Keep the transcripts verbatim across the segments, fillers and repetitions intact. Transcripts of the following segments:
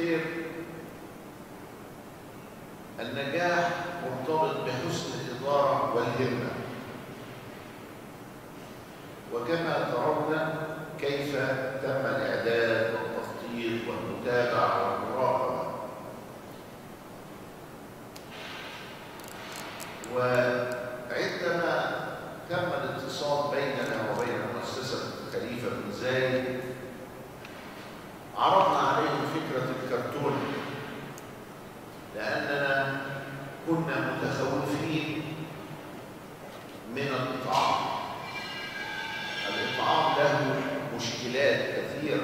الخير النجاح مرتبط بحسن الإدارة والهمة، وكما ترون كيف تم الإعداد والتخطيط والمتابعة والمراقبة. وعندما تم الاتصال بيننا وبين مؤسسة خليفة بن زايد عرضنا عليهم فكرة الكرتون، لأننا كنا متخوفين من الإطعام. الإطعام له مشكلات كثيرة،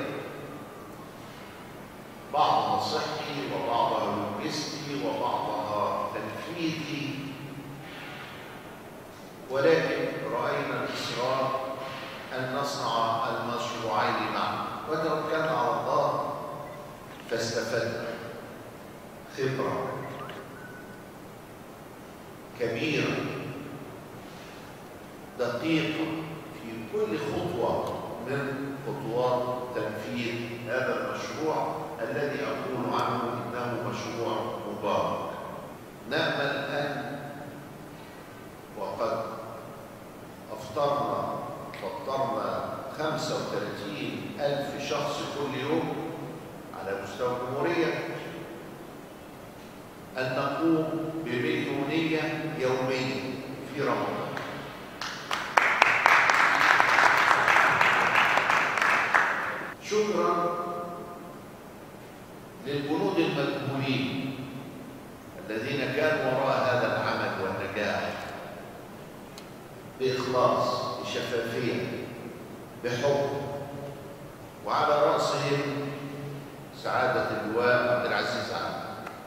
بعضها صحي وبعضها لوجستي وبعضها تنفيذي، ولكن رأينا الإصرار أن نصنع المشروعين معا وتوكلنا على الله، فاستفدنا خبرة كبيرة دقيقة في كل خطوة من خطوات تنفيذ هذا المشروع الذي أقول عنه إنه مشروع مبارك. نأمل أن وقد أفطرنا فطرنا خمسة وثلاثين ألف شخص كل يوم على مستوى الجمهورية، أن نقوم بمليونية يوميا في رمضان. شكرا للجنود المجهولين الذين كانوا وراء هذا العمل والنجاح بإخلاص، بشفافية، بحب، وعلى رأسهم سعادة اللواء عبد العزيز عامر.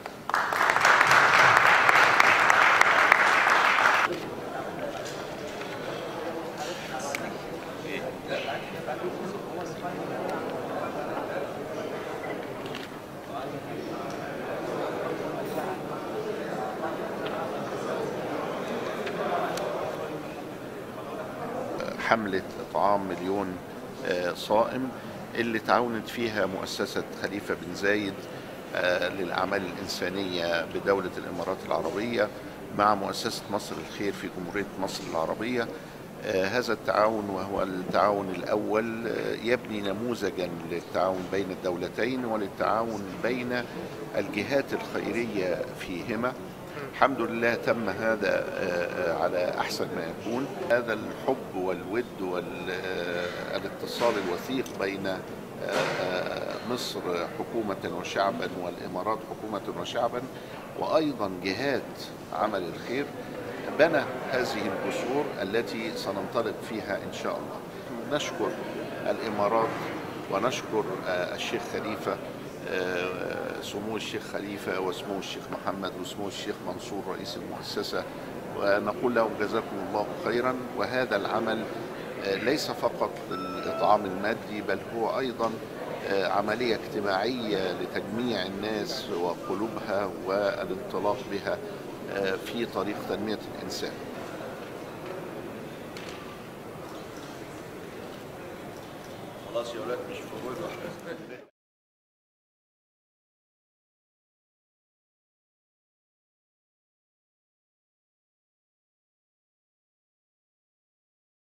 حملة إطعام مليون صائم اللي تعاونت فيها مؤسسة خليفة بن زايد للأعمال الإنسانية بدولة الإمارات العربية مع مؤسسة مصر الخير في جمهورية مصر العربية. هذا التعاون وهو التعاون الأول يبني نموذجا للتعاون بين الدولتين وللتعاون بين الجهات الخيرية فيهما. الحمد لله تم هذا على أحسن ما يكون. هذا الحب والود والاتصال الوثيق بين مصر حكومة وشعبا والإمارات حكومة وشعبا وأيضا جهات عمل الخير بنى هذه الجسور التي سننطلق فيها إن شاء الله. نشكر الإمارات ونشكر الشيخ خليفة، سمو الشيخ خليفة وسمو الشيخ محمد وسمو الشيخ منصور رئيس المؤسسة، ونقول لهم جزاكم الله خيرا. وهذا العمل ليس فقط الإطعام المادي، بل هو أيضا عملية اجتماعية لتجميع الناس وقلوبها والانطلاق بها في طريق تنمية الإنسان. خلاص يا ولاد مش في